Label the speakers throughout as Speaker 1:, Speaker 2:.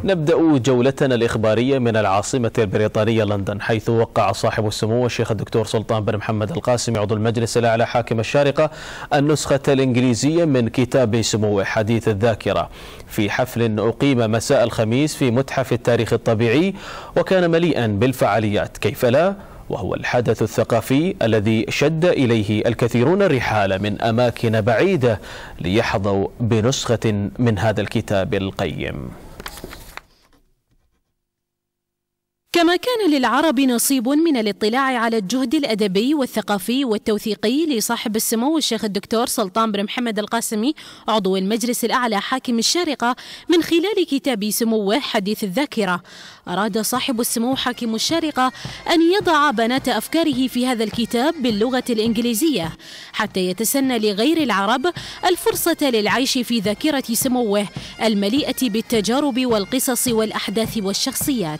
Speaker 1: نبدأ جولتنا الإخبارية من العاصمة البريطانية لندن، حيث وقع صاحب السمو الشيخ الدكتور سلطان بن محمد القاسمي عضو المجلس الأعلى حاكم الشارقة النسخة الإنجليزية من كتاب سموه حديث الذاكرة في حفل أقيم مساء الخميس في متحف التاريخ الطبيعي، وكان مليئا بالفعاليات كيف لا، وهو الحدث الثقافي الذي شد إليه الكثيرون الرحال من أماكن بعيدة ليحظوا بنسخة من هذا الكتاب القيم.
Speaker 2: كما كان للعرب نصيب من الاطلاع على الجهد الأدبي والثقافي والتوثيقي لصاحب السمو الشيخ الدكتور سلطان بن محمد القاسمي عضو المجلس الأعلى حاكم الشارقة من خلال كتاب سموه حديث الذاكرة، أراد صاحب السمو حاكم الشارقة أن يضع بنات أفكاره في هذا الكتاب باللغة الإنجليزية حتى يتسنى لغير العرب الفرصة للعيش في ذاكرة سموه المليئة بالتجارب والقصص والأحداث والشخصيات.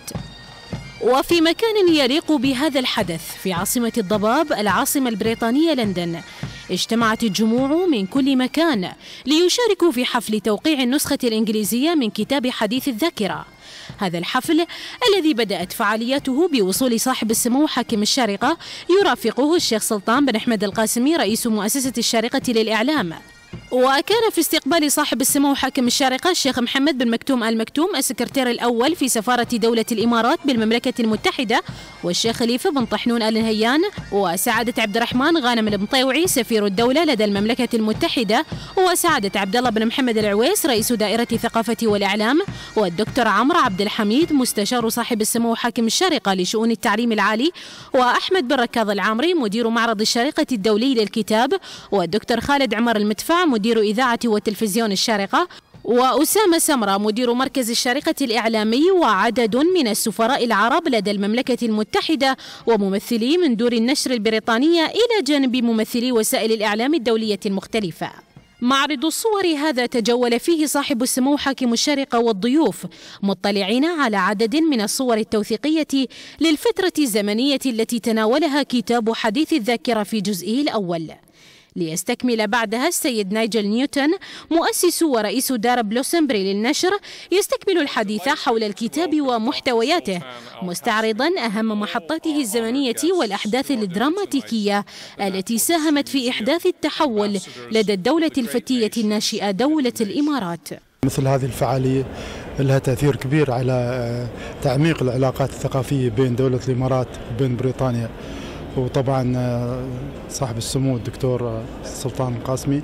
Speaker 2: وفي مكان يليق بهذا الحدث في عاصمة الضباب العاصمة البريطانية لندن، اجتمعت الجموع من كل مكان ليشاركوا في حفل توقيع النسخة الإنجليزية من كتاب حديث الذاكرة. هذا الحفل الذي بدأت فعالياته بوصول صاحب السمو حاكم الشارقة يرافقه الشيخ سلطان بن أحمد القاسمي رئيس مؤسسة الشارقة للإعلام. وكان في استقبال صاحب السمو حاكم الشارقة الشيخ محمد بن مكتوم آل مكتوم السكرتير الأول في سفارة دولة الإمارات بالمملكة المتحدة، والشيخ خليفة بن طحنون آل نهيان، وسعادة عبد الرحمن غانم المطيوعي سفير الدولة لدى المملكة المتحدة، وسعادة عبد الله بن محمد العويس رئيس دائرة الثقافة والإعلام، والدكتور عمرو عبد الحميد مستشار صاحب السمو حاكم الشارقة لشؤون التعليم العالي، وأحمد بن ركاض العامري مدير معرض الشارقة الدولي للكتاب، والدكتور خالد عمر المدفع مدير إذاعة وتلفزيون الشارقة، وأسامة سمرة مدير مركز الشارقة الإعلامي، وعدد من السفراء العرب لدى المملكة المتحدة وممثلي من دور النشر البريطانية إلى جانب ممثلي وسائل الإعلام الدولية المختلفة. معرض الصور هذا تجول فيه صاحب السمو حاكم الشارقة والضيوف مطلعين على عدد من الصور التوثيقية للفترة الزمنية التي تناولها كتاب حديث الذاكرة في جزئه الأول، ليستكمل بعدها السيد نايجل نيوتن مؤسس ورئيس دار بلوسمبري للنشر يستكمل الحديث حول الكتاب ومحتوياته، مستعرضا أهم محطاته الزمنية والأحداث الدراماتيكية التي ساهمت في إحداث التحول لدى الدولة الفتية الناشئة دولة الإمارات.
Speaker 3: مثل هذه الفعالية لها تأثير كبير على تعميق العلاقات الثقافية بين دولة الإمارات وبين بريطانيا، وطبعا صاحب السمو الدكتور سلطان القاسمي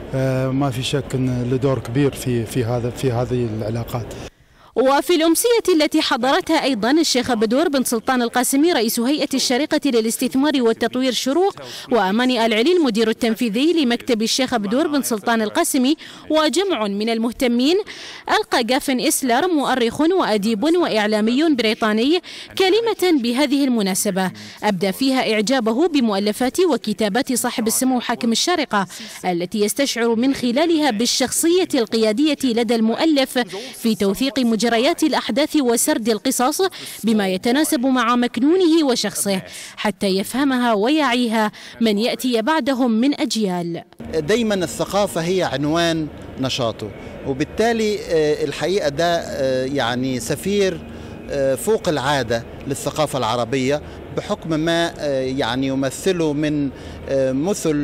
Speaker 3: ما في شك أن له دور كبير في هذه العلاقات.
Speaker 2: وفي الأمسية التي حضرتها أيضا الشيخ بدور بن سلطان القاسمي رئيس هيئة الشارقة للاستثمار والتطوير شروق، وأماني آل علي المدير التنفيذي لمكتب الشيخ بدور بن سلطان القاسمي، وجمع من المهتمين، ألقى جافن إسلر مؤرخ وأديب وإعلامي بريطاني كلمة بهذه المناسبة أبدى فيها إعجابه بمؤلفات وكتابات صاحب السمو حاكم الشارقة التي يستشعر من خلالها بالشخصية القيادية لدى المؤلف في توثيق مجريات الأحداث وسرد القصص بما يتناسب مع مكنونه وشخصه حتى يفهمها ويعيها من يأتي بعدهم من أجيال.
Speaker 4: دايما الثقافة هي عنوان نشاطه، وبالتالي الحقيقة ده يعني سفير فوق العادة للثقافة العربية بحكم ما يعني يمثله من مثل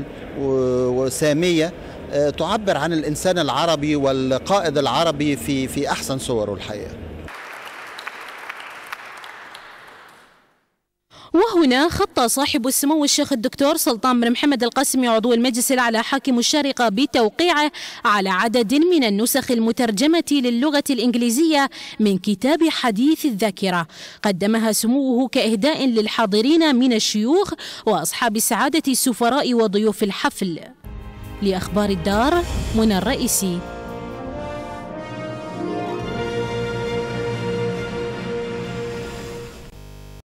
Speaker 4: وسامية تعبر عن الإنسان العربي والقائد العربي في أحسن صوره الحقيقة.
Speaker 2: وهنا خط صاحب السمو الشيخ الدكتور سلطان بن محمد القاسمي عضو المجلس الأعلى حاكم الشارقة بتوقيعه على عدد من النسخ المترجمة للغة الإنجليزية من كتاب حديث الذاكرة قدمها سموه كإهداء للحاضرين من الشيوخ وأصحاب سعادة السفراء وضيوف الحفل. لأخبار الدار، منى الرئيسي.